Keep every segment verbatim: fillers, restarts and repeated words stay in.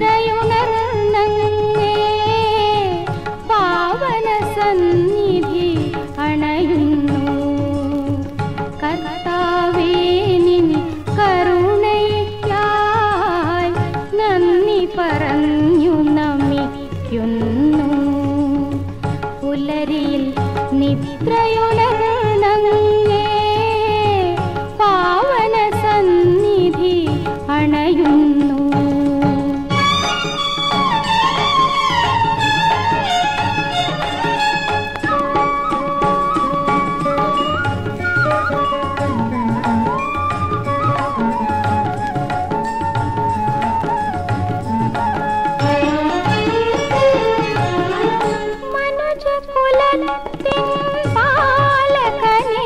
നിദ്രയുണർന്നങ്ങേ പാവന സന്നിധി അണയുന്നു. കർത്താവേ നിൻ കരുണയ്ക്കായി നന്ദി പറഞ്ഞു നമിക്കുന്നു. പുലരിയിൽ നിദ്രയുണർന്നങ്ങേ പാവന സന്നിധി അണയുന്നു. മനുജകുലത്തിൻ പാലകനേ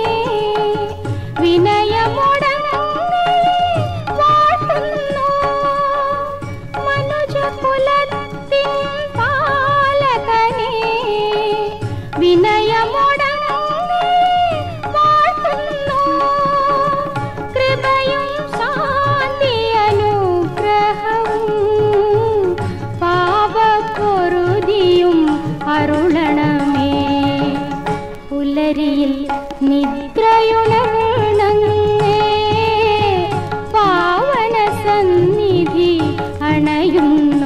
വിനയമോടങ്ങേ വാഴ്ത്തുന്നു. മനുജകുലത്തിൻ പാലകനേ വിനയമോടങ്ങേ വാഴ്ത്തുന്നു. കൃപയും ശാന്തി അനുഗ്രഹവും പാപപ്പൊറുതിയും അരുളണമേ. പുലരിയിൽ നിദ്രയുണർന്നങ്ങേ പാവന സന്നിധി അണയുന്നു.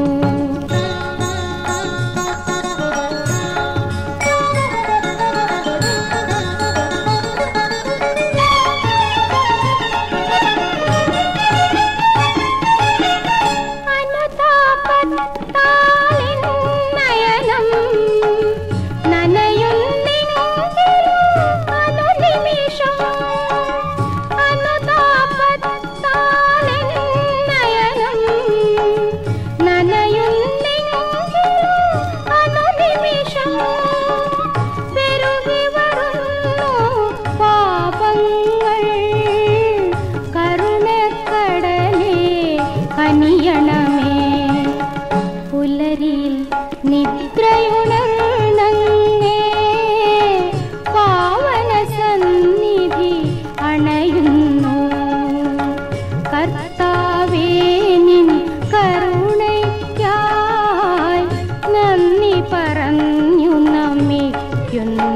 അനുതാപത്താലിൻ നയനം നനയുന്നെങ്കിലും അനുനിമിഷം. അനുതാപത്താലിൻ നയനം നനയുന്നെങ്കിലും അനുനിമിഷം. പെരുകി വരുന്നു പാപങ്ങൾ കരുണക്കടലേ കനിയണമേ. പുലരിയിൽ നിദ്രയുണർന്നങ്ങേ പാവന സന്നിധി അണയുന്നു. കർത്താവേ നിൻ കരുണയ്ക്കായി നന്ദി പറഞ്ഞു നമിക്കുന്നു.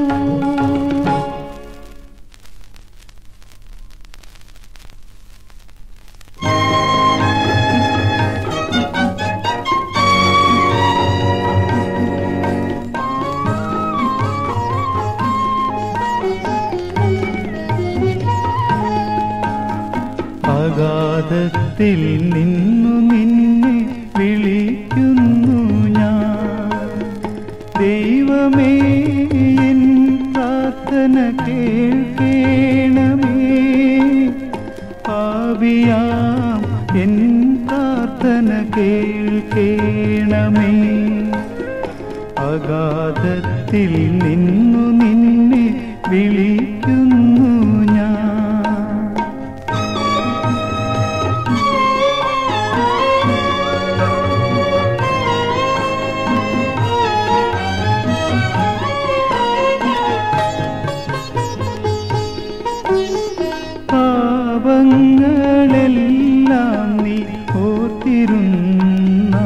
അഗാധത്തിൽ നിന്നു നിന്നെ വിളിക്കുന്നു ഞാൻ. ദൈവമേ എൻ പ്രാർത്ഥന കേൾക്കണമേ. പാപിയാം എൻ പ്രാർത്ഥന കേൾക്കണമേ. അഗാധത്തിൽ നിന്നു നിന്നെ വിളിക്കുന്നു ഞാൻ. പാപങ്ങളെല്ലാം നീ ഓർത്തിരുന്ന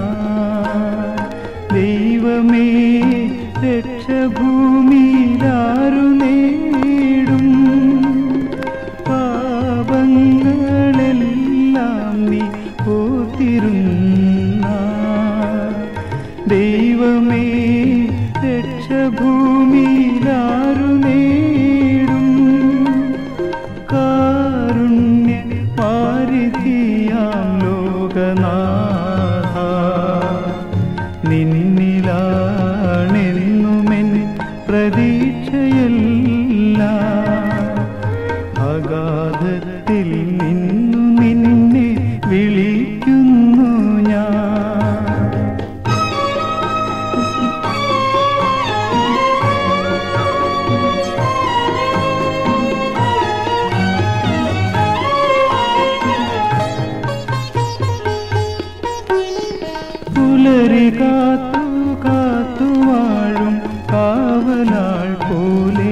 ദൈവമേ രക്ഷഭൂമിയിലാരു നേടും. പാപങ്ങളെല്ലാം നീ ഓർത്തിരുന്ന ദൈവമേ രക്ഷഭൂമിയിലാരു നേടും. കാരുണ്യ പാരിധിയാം ലോകനാഥ നിന്നിലാണെന്നുമെൻ പ്രതീക്ഷയെല്ലാം. അഗാധത്തിൽ നിന്നു നിന്നെ വിളിക്കുന്നു ഞാൻ. പുലരി കാത്തു കാത്തു വാഴും കാവലാൾ പോലെ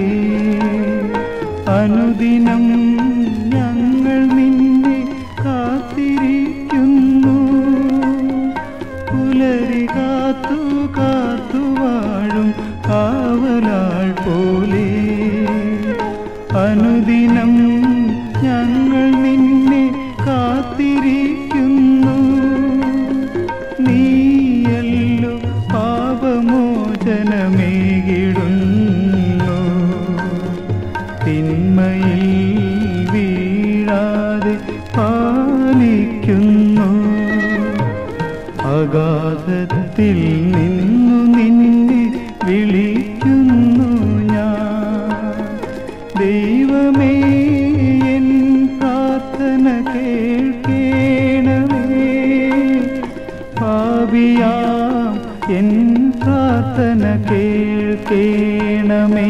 അനുദിനം ഞങ്ങൾ നിന്നെ കാത്തിരിക്കുന്നു. അഗാധത്തിൽ നിന്നു നിന്നെ വിളിക്കുന്നു ഞാൻ. ദൈവമേ എൻ പ്രാർത്ഥന കേൾക്കേണമേ, പാപിയാം എൻ പ്രാർത്ഥന കേൾക്കേണമേ.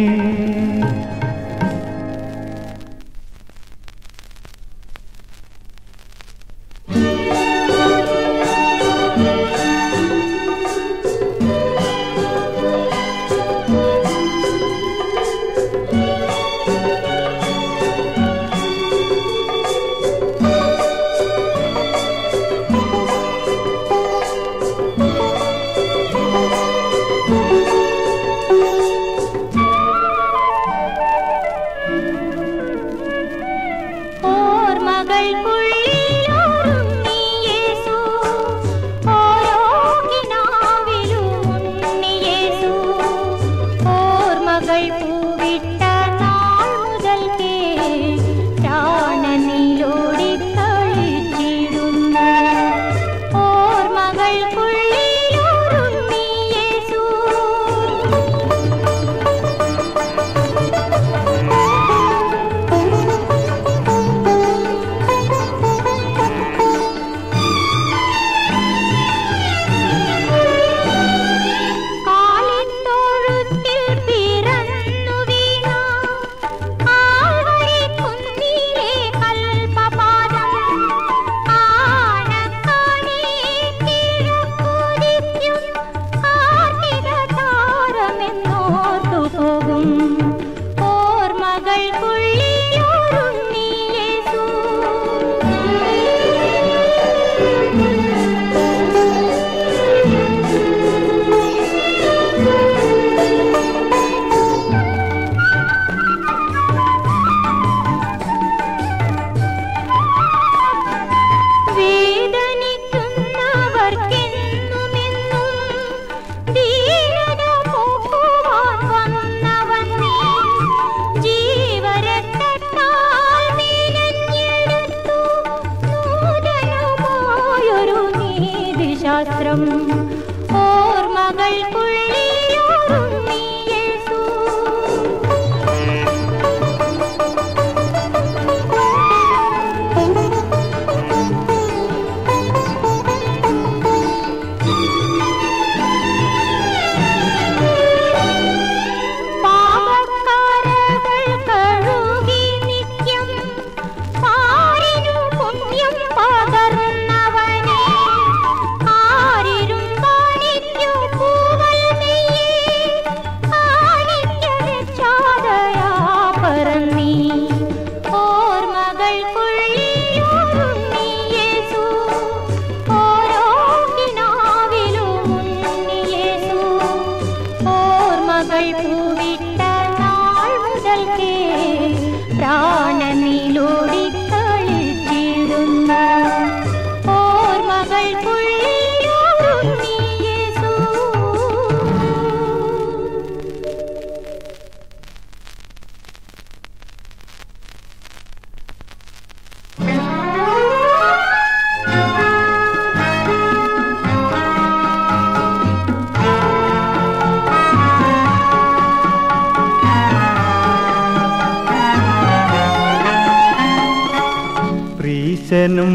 നും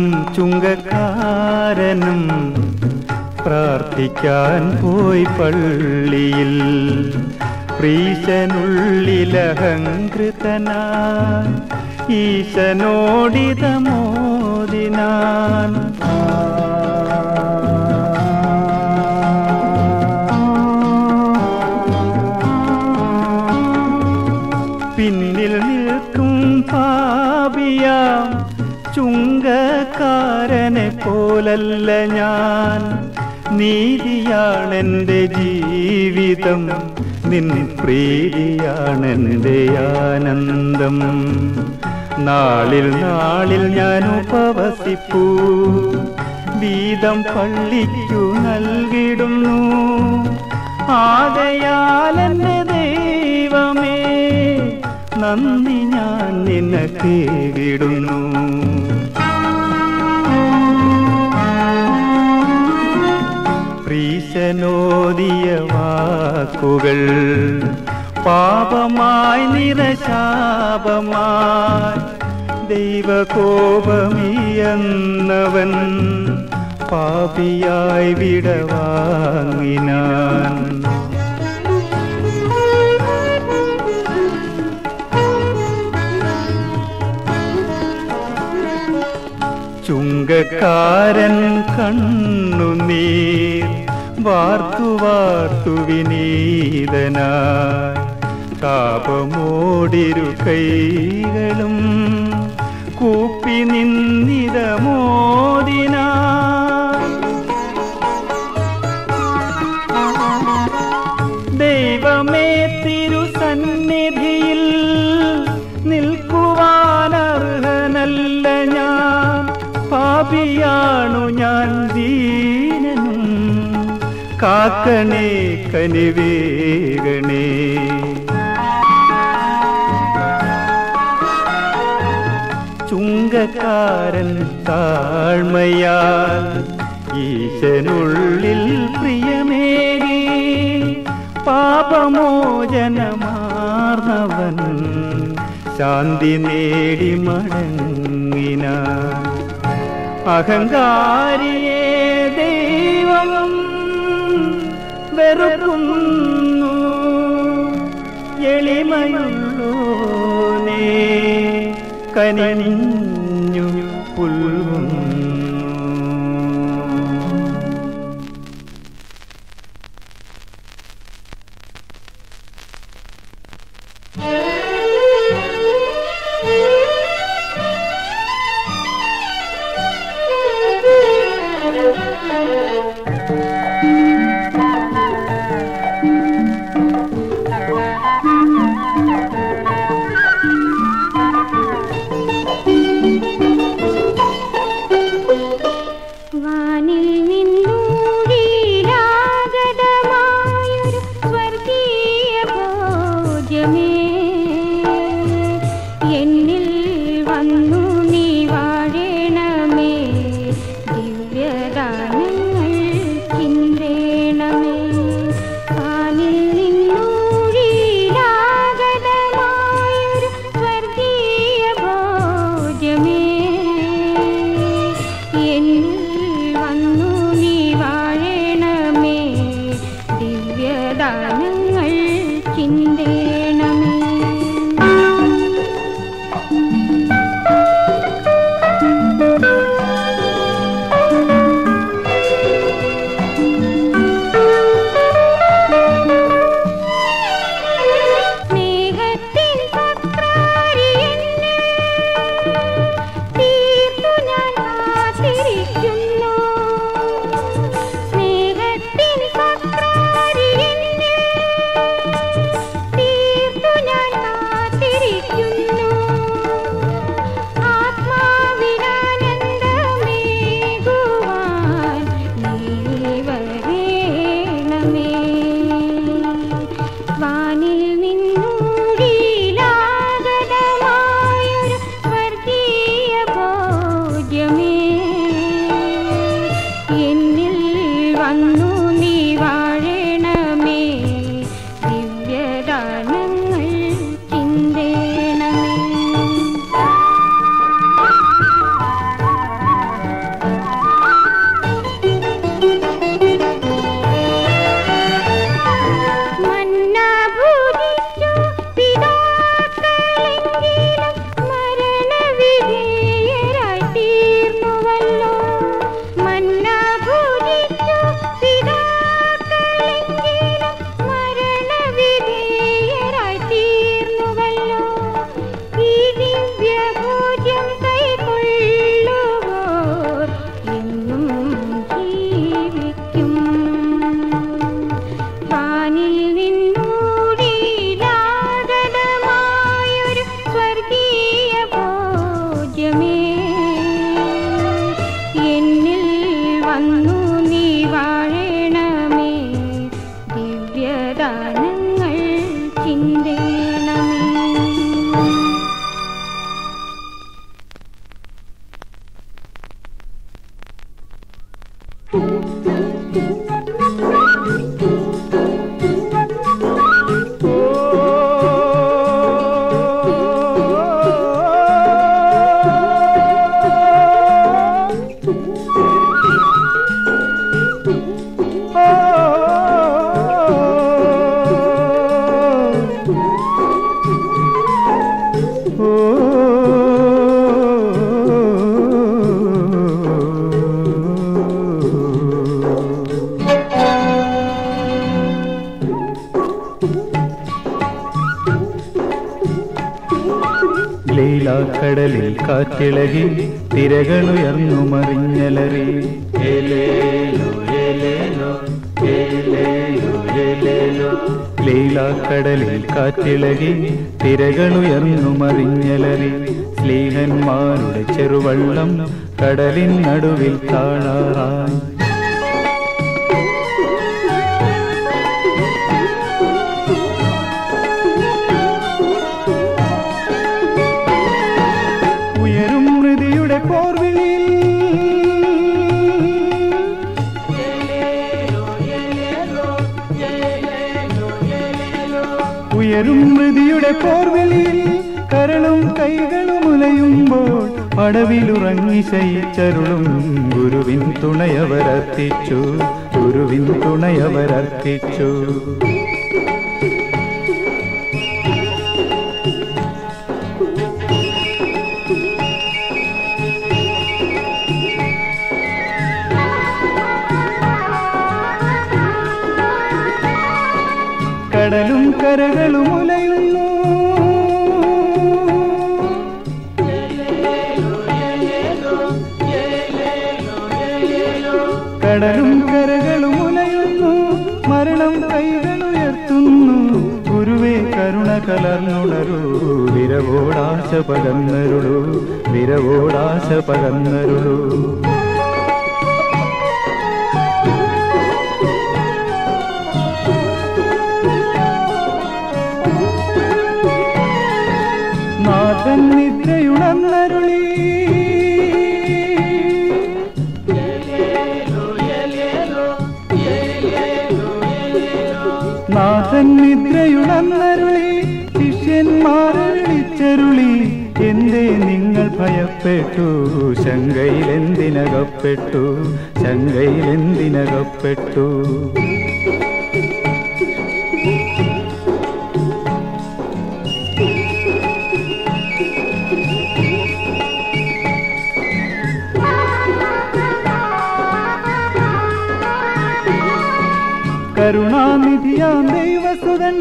ചുങ്കക്കാരനും പ്രാർത്ഥിക്കാൻ പോയി പള്ളിയിൽ. പ്രീശനുള്ളിലഹങ്കൃതനാൻ ഈശനോടിതമോദിനാൻ. പിന്നിൽ നിൽക്കും പാപിയാം ചുങ്കക്കാരനെ പോലല്ല ഞാൻ. നീതിയാണെൻ്റെ ജീവിതം, നിൻ പ്രീതിയാണെൻ്റെ ആനന്ദം. നാളിൽ നാളിൽ ഞാൻ ഉപവസിപ്പൂ, വീതം പള്ളിക്കു നൽകിടുന്നു. ആകയാൽ എൻ്റെ ദൈവമേ നന്ദി ഞാൻ നിനക്കേകിടുന്നു. പ്രീശനോദിയ വാക്കുകൾ പാപമായി നിരശാപമായി ദൈവകോപമിയെന്നവൻ പാപിയായി വിടവാങ്ങിനാൻ. ചുങ്കക്കാരൻ കണ്ണുനീർ വാർത്തു വാർത്തു വിനീതനായി താപമോടിരു കൈകളും കൂപ്പി നിന്നിതമോദിനാ. ദൈവമേ തിരുസന്നിധിയിൽ നിൽക്കുവാനർഹനല്ല ഞാൻ, പാപിയാണു ഞാൻ ദീനനും, കാക്കണേ കനിവേകണേ. ചുങ്കക്കാരൻ താഴ്മയാൽ ഈശനുള്ളിൽ പ്രിയമേകി പാപമോചനമാർന്നവൻ ശാന്തി നേടി മടങ്ങിനാൻ. അഹങ്കാരിയെ ദൈവം വെറുക്കുന്നു, എളിമയുള്ളോനേ കനിഞ്ഞു പുൽകുന്നു. വാനിൽ നിന്നൂടിയിലാഗതമായൊരു സ്വർഗീയ ഭോജ്യമേ, എന്നിൽ വന്നു നീ വാഴണമേ, ദിവ്യദാനങ്ങൾ ചിന്തേണമേ. വാനിൽ നിന്നൂടിയിലാഗതമായൊരു സ്വർഗീയ ഭോജ്യമേ, എന്നിൽ വന്നു നീ വാഴണമേ, ദിവ്യദാനങ്ങൾ ചിന്തേണമേ. സ്നേഹത്തിൻ സക്രാരിയെന്നെ തീർത്തു ഞാൻ കാത്തിരിക്കുന്നു. സ്നേഹത്തിൻ സക്രാരിയെന്നെ തീർത്തു ഞാൻ കാത്തിരിക്കുന്നു. ആത്മാവിനാനന്ദമേകുവാൻ നീ വരേണമേ. വാനിൽ നിന്നൂടിയിലാഗതമായൊരു സ്വർഗീയ ഭോജ്യമേ, എന്നിൽ വന്നു നീ വാഴണമേ, ദിവ്യദാനങ്ങൾ ചിന്തേണമേ. മന്ന ഭുജിച്ചു പിതാക്കളെങ്കിലും മരണവിധേയരായി തീർന്നുവല്ലോ. മന്ന ഭുജിച്ചു പിതാ ലീലാക്കടലിൽ കാറ്റിളകി തിരകളുയർന്നു മറിഞ്ഞലറി. ഏലേലോ ഏലേലോ ഏലേലോ ഏലേലോ. ലീലാക്കടലിൽ കാറ്റിളകി തിരകളുയർന്നു മറിഞ്ഞലറി. സ്ലീഹന്മാരുടെ ചെറുവള്ളം കടലിൻ നടുവിൽ താഴാറായി. ഉയരും മൃതിയുടെ പോർവിളിയിൽ ഉയരും മൃതിയുടെ പോർവിളിയിൽ കരളും കൈകളും ഉലയുമ്പോൾ പടവിലുറങ്ങി ശയിച്ചരുളും ഗുരുവിൻ തുണയവരർപ്പിച്ചു, ഗുരുവിൻ തുണയവരർപ്പിച്ചു. കടലും കരകളും ഉലയുന്നു, കടലും കരകളും ഉലയുന്നു, മരണം കൈകളുയർത്തുന്നു. ഗുരുവേ കരുണ കലർന്നുണരൂ, വിരവോടാശ പകർന്നരുളൂ, വിരവോടാശ പകർന്നരുളൂ. നാഥൻ നിദ്രയുണർന്നരുളി, നാഥൻ നിദ്രയുണർന്നരുളി. ശിഷ്യന്മാരെ വിളിച്ചരുളി, എന്തേ നിങ്ങൾ ഭയപ്പെട്ടു, ശങ്കയിലെന്തിനകപ്പെട്ടു, ശങ്കയിലെന്തിനകപ്പെട്ടു. കരുണാനിധിയാം ദൈവസുതൻ,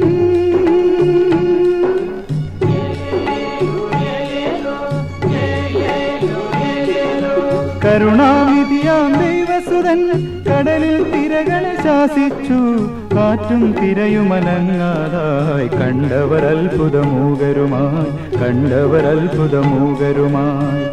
കരുണാനിധിയാം ദൈവസുതൻ കടലിൽ തിരകളെ ശാസിച്ചു. കാറ്റും തിരയുമനങ്ങാതായി കണ്ടവർ അത്ഭുതമൂകരുമായി, കണ്ടവർ അത്ഭുതമൂകരുമായി.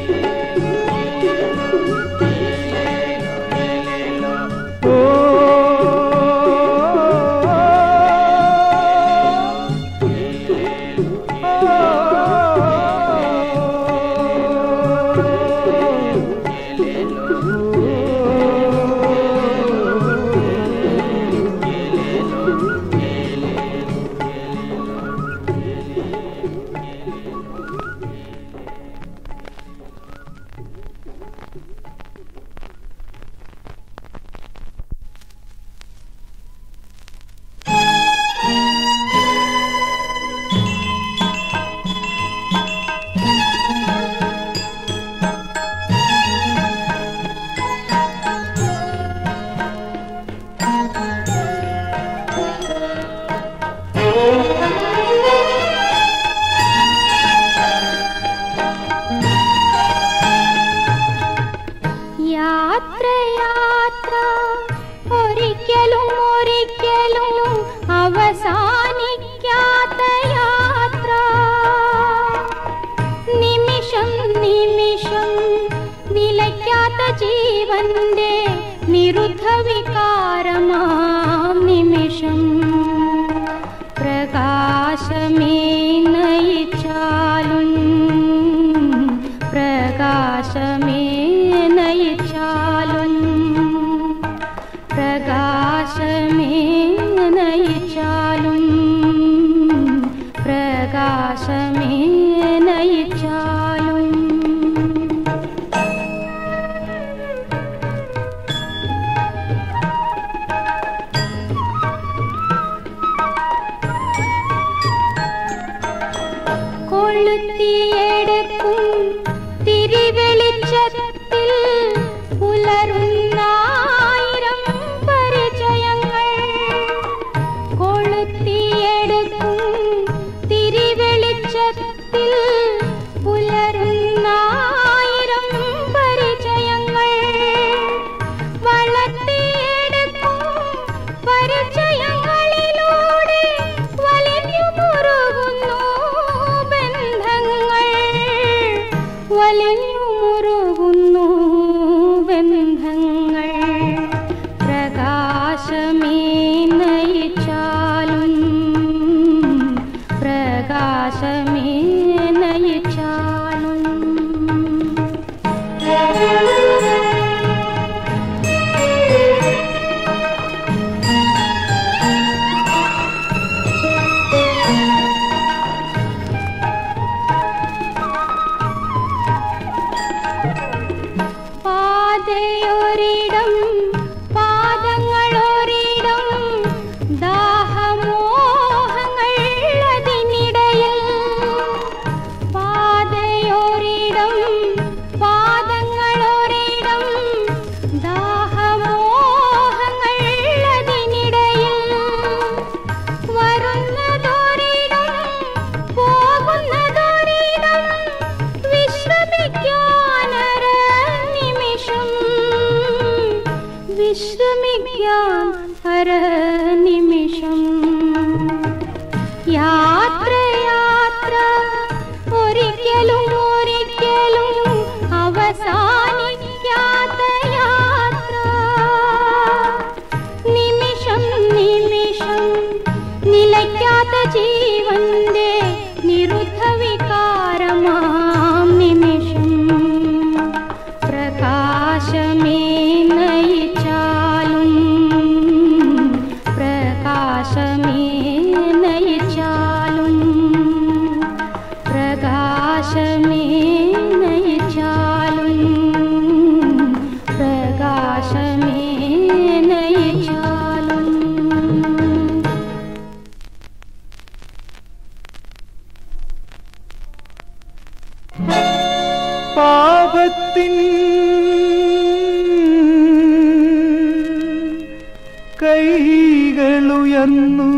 ജീവന്റെ നിരുദ്ധ വികാരമാം നിമിഷം പ്രകാശമേ നയിച്ചാലും പ്രകാശമേ നയിച്ചാലും പ്രകാശമേ നയിച്ചാലും പ്രകാശമേ നയിച്ചാലും ഓർമ്മിക്കാം ഹരനിമിഷം. യാത്ര യാത്ര ഒരിക്കലും ഒരിക്കലും അവസാനിക്കാത്ത യാത്ര. നിമിഷം നിമിഷം നിലയ്ക്കാത്ത ജീവന്റെ നിരുദ്ധ വികാരമാം നിമിഷം. പ്രകാശമേ നയിച്ചാലും പ്രകാശമേ നയിച്ചാലും പ്രകാശമേ നയിച്ചാലും പ്രകാശമേ നയിച്ചാലും. പാപത്തിൻ കൈകളുയർന്നു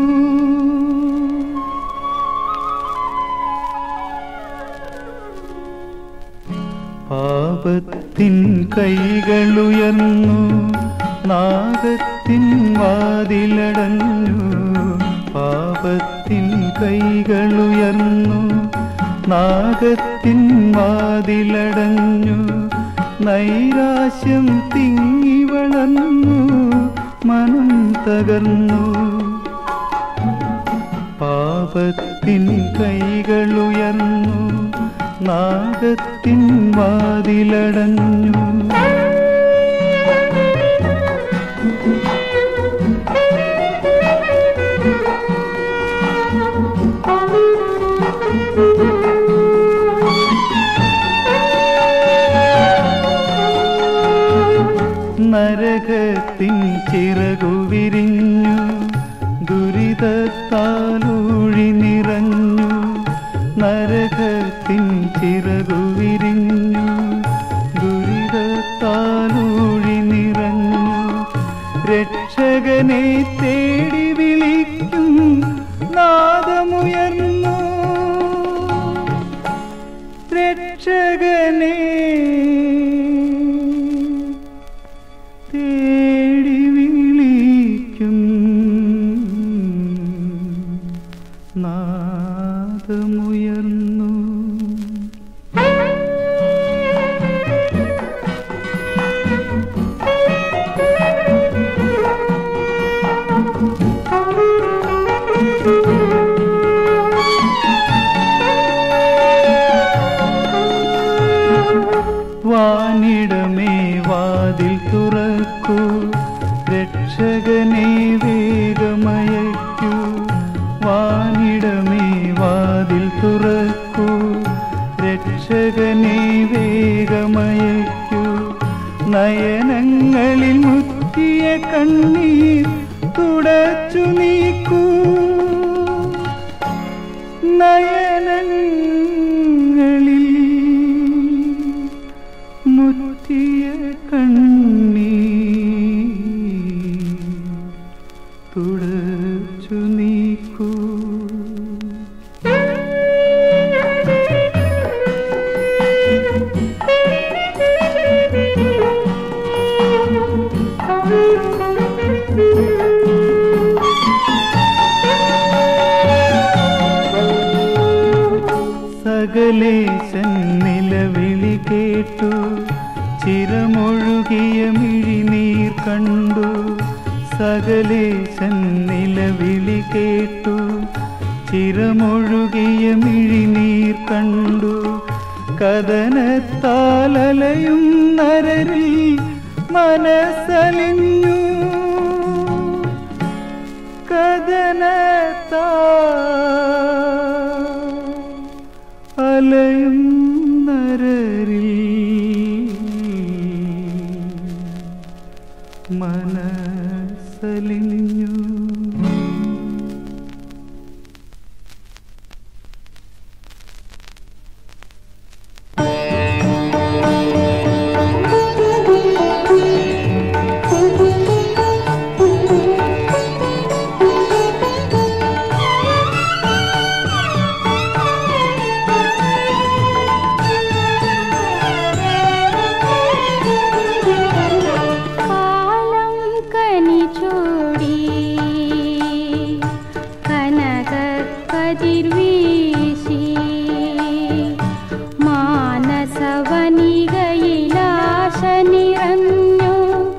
പാപത്തിൻ കൈകളുയർന്നു നാഗത്തിൻ വാതിലടഞ്ഞു. പാപത്തിൻ കൈകളുയർന്നു നാഗത്തിൻ വാതിലടഞ്ഞു. നൈരാശ്യം തിങ്ങി വളർന്നു മനം തകർന്നു. പാപത്തിൻ കൈകളുയർന്നു നാഗത്തിൻ വാതിലടഞ്ഞു. നരകത്തിൻ ചിറകു വിരിഞ്ഞു ദുരിതത്താലൂഴി നിറഞ്ഞു. നരകത്തിൻ ചിറകു വിരിഞ്ഞു ദുരിതത്താലൂഴി നിറഞ്ഞു. രക്ഷകനെ തേടി വിളിക്കും നാദമുയർന്നു. രക്ഷകനെ തേടി വിളിക്കും നാദമുയർന്നു. വാനിടമേ വാതിൽ തുറക്കൂ, രക്ഷകനെ വേഗമയക്കൂ. വാനിടമേ വാതിൽ തുറക്കൂ, രക്ഷകനെ വേഗമയക്കൂ. നയനങ്ങളിൽ മുറ്റിയ കണ്ണീർ തുടച്ചു നീക്കൂ. നയനങ്ങളിൽ മുറ്റിയ കണ്ണീർ തുടച്ചു നീക്കൂ. സകലേശൻ നിലവിളി കേട്ടു, ചിരമൊഴുകിയ മിഴിനീർ കണ്ടു. സകലേശൻ നിലവിളി കേട്ടു, ചിരമൊഴുകിയ മിഴിനീർ കണ്ടു. കഥനത്താലലയും നരരിൽ മനസ്സലിഞ്ഞു. കഥനത്താൽ അലയും നരരിൽ മനസ്സലിഞ്ഞു. കനി ചൂടി കനക കതിർവീശി മാനസവനികയിലാശ നിറഞ്ഞു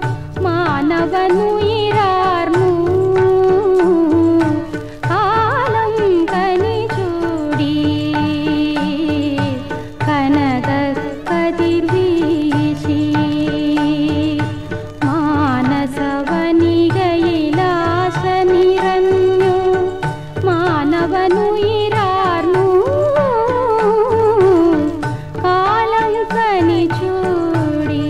മാനവനുയിരാർന്നു കാലം കനി ചൂടി കനക കതിർവീശി മാനസവനികയിലാശ നിറഞ്ഞു മാനവനുയിരാർന്നു കാലം കനി ചൂടി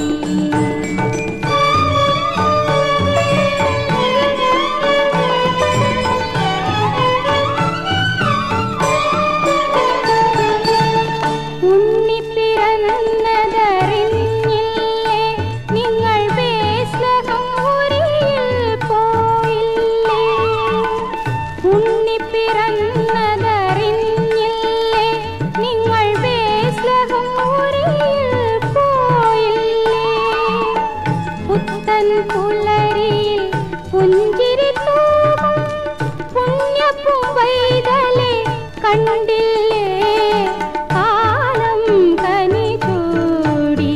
ഉണ്ണി പിറന്നതറിഞ്ഞില്ലേ നിങ്ങൾ വേശ്ലഹം ഉരിയിൽ പോയില്ലേ ഉണ്ണി പിറന്നതറിഞ്ഞില്ലേ നിങ്ങൾ വേശ്ലഹം ഉരിയിൽ പോയില്ലേ പുത്തൻ പുലരിയിൽ പുഞ്ചിരി തൂകും പുണ്യപ്പൂവൈതലെ കണ്ടില്ലേ കാലം കനി ചൂടി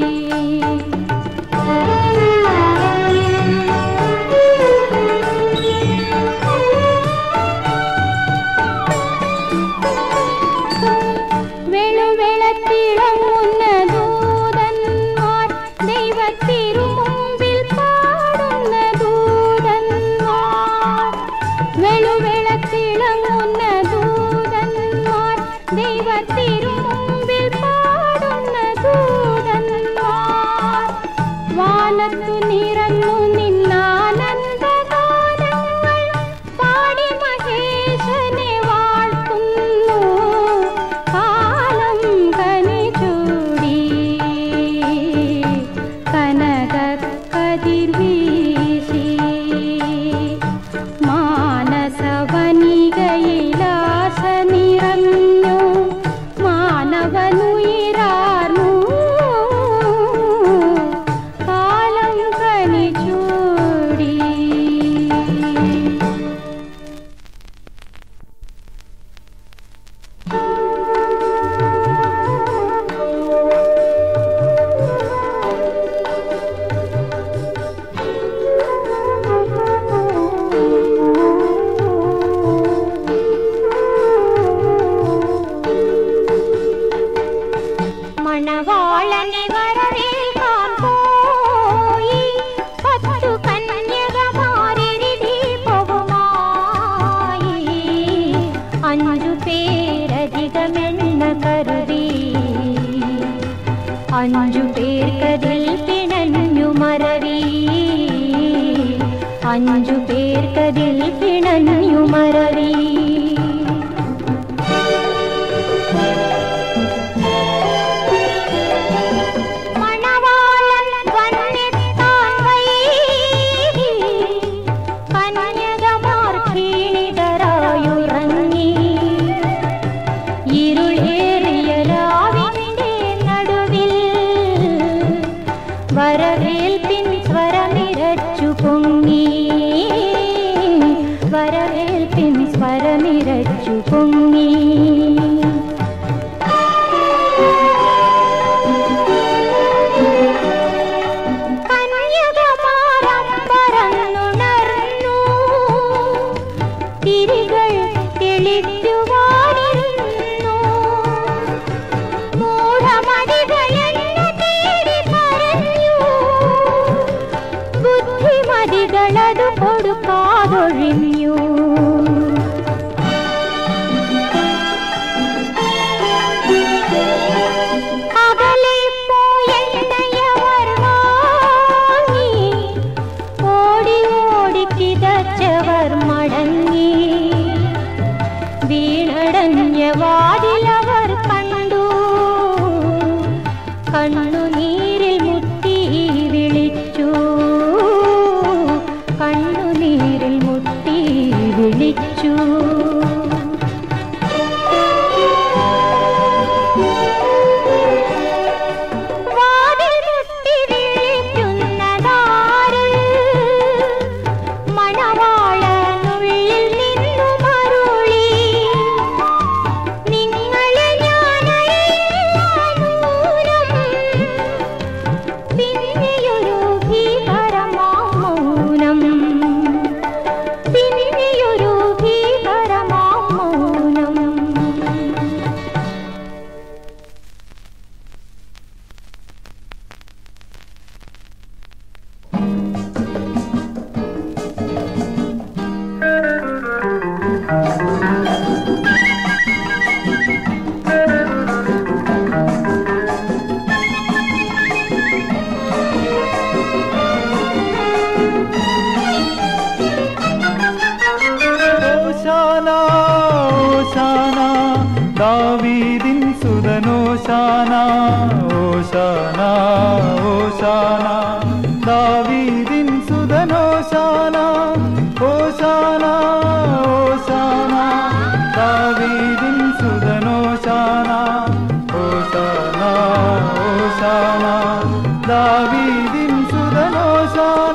വെളുവെളത്തിളങ്ങുന്ന ദൂതന്മാർ ദൈവത്തിരുമുമ്പിൽ പാടുന്ന ദൂതന്മാർ വെളുവെളത്തിളങ്ങുന്ന ദൂതന്മാർ ദൈവത്തിരുമുമ്പിൽ പാടുന്ന ദൂതന്മാർ വാനത്തു നിറഞ്ഞു നിന്നാനന്ദഗാനങ്ങൾ പാടി മഹേശനെ വാഴ്ത്തുന്നു കാലം കനി ചൂടി കനക കതിർവീശി മാനസവനികയിലാശ നിറഞ്ഞു മാനവനുയിരാർന്നു കാലം കനി ചൂടി മണവാളനെ വരവേൽക്കാൻ പോയി പത്തു കന്യകമാരിൽ ദീപവുമായി അഞ്ചു പേരധികമെന്ന കരുതി അഞ്ചു പേർക്കതിൽ പിണഞ്ഞു മറവി അഞ്ചു പേർക്കതിൽ പിണഞ്ഞു മറവി മണവാളൻ വന്നെത്താൻ വൈകി കന്യകമാർ ക്ഷീണിതരായുറങ്ങി ഇരുളേറിയ രാവിന്റെ നടുവിൽ വരവേൽപ്പിൻ സ്വരമിരച്ചു പൊങ്ങി വരവേൽപ്പിൻ സ്വരമിരച്ചു പൊങ്ങി കന്യകമാരമ്പരന്നുണർന്നു തിരികൾ തെളിക്കുവാനിരുന്നു മൂഢമതികളെന്നു തേടി പറഞ്ഞു ബുദ്ധിമതികളതു കൊടുക്കാതൊഴിഞ്ഞു അകലെ പോയെണ്ണയവർ വാങ്ങി ഓടി ഓടി കിതച്ചവർ മടങ്ങി വീണടഞ്ഞ വാതിലവർ കണ്ടു കണ്ണുനീരിൽ മുത്തി വിളിച്ചു കണ്ണുനീരിൽ മുത്തി വിളിച്ചു വാതിൽ മുട്ടി വിളിക്കുന്നതാര് ഓശാന ഓശാന ഓശാന ദാവീദിൻ സുതനോശാന ഓശാന ഓശാന ദാവീദിൻ സുതനോശാന ഓശാന ഓശാന ദാവീദിൻ സുതനോശാന.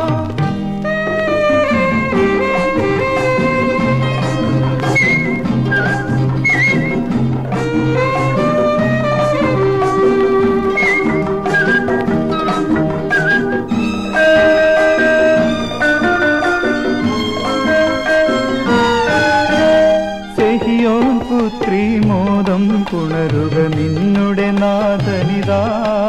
പുത്രി മോദം പുണരുക നിന്നുടെ നാഥനിതാ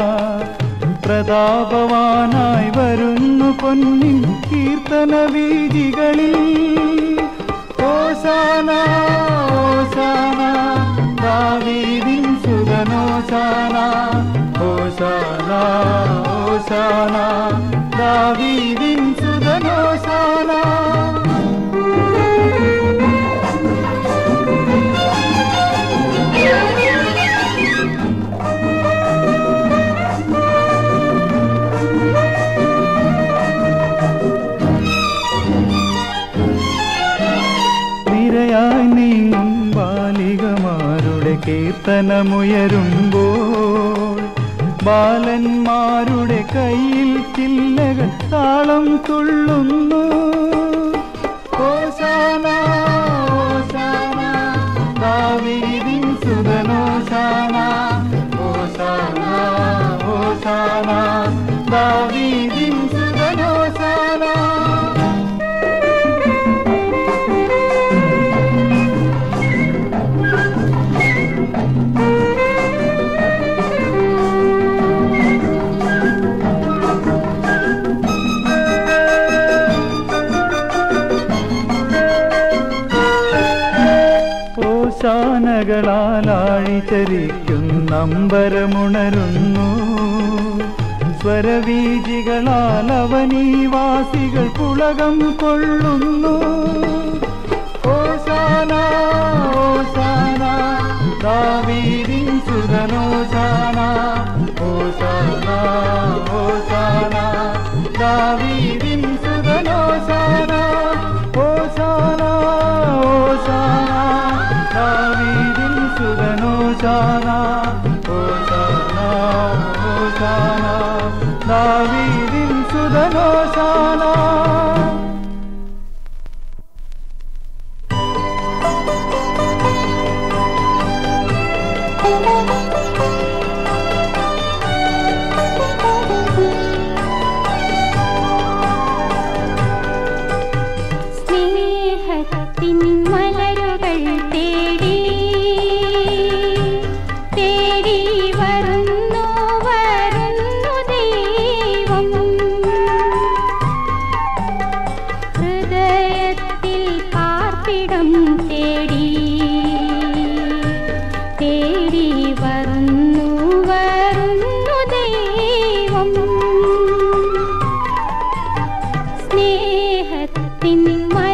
പ്രതാപവാനായി വരുന്നു പൊന്നിൻ കീർത്തന വീജികളിൽ. ഓശാന ഓശാന ദാവീദിൻ സുതനോശാന ഓശാന ഓശാന ദാവീദിൻ സുതനോശാന. നിരയായി നീങ്ങും ബാലികമാരുടെ കീർത്തനമുയരുമ്പോൾ ബാലന്മാരുടെ കയ്യിൽ ചില്ലകൾ താളം തുള്ളുന്നു. ഓശാന ഓശാന ദാവീദിൻ സുതനോശാന ഓശാന ഓശാന ദാവീദിൻ സുതനോശാന. ഓശാനകളാലാഴിചരിക്കുന്ന അമ്പരമുണരുന്നു. സ്വരവീജികളാൽ അവനീവാസികൾ പുളകം കൊള്ളുന്നു. ഓശാന ഓശാന ദാവീദിൻ സുതനോശാന ഓശാന ഓശാന ദാവീദിൻ സുതനോശാന ഓശാന ഓശാന ദാവീദിൻ സുതനോശാന ഓശാന ഓശാന ദാവീദിൻ സുതനോശാന. സ്നേഹത്തിൻ മലരുകൾ തേടി തേടി വരുന്നു വരുന്നു ദൈവം. ഹൃദയത്തിൽ പാർപ്പിടം തേടി തേടി വരുന്നു വരുന്നു ദൈവം. സ്നേഹത്തിൻ